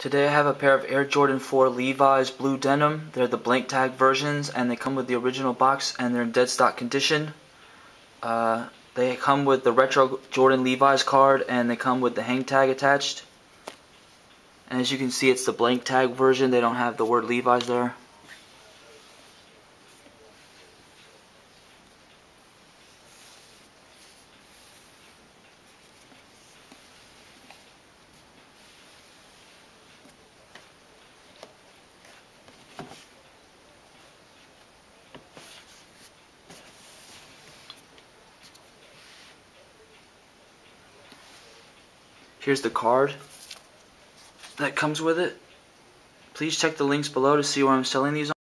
Today I have a pair of Air Jordan 4 Levi's blue denim. They're the blank tag versions and they come with the original box and they're in dead stock condition. They come with the retro Jordan Levi's card and they come with the hang tag attached. And as you can see, it's the blank tag version. They don't have the word Levi's there. Here's the card that comes with it. Please check the links below to see where I'm selling these on.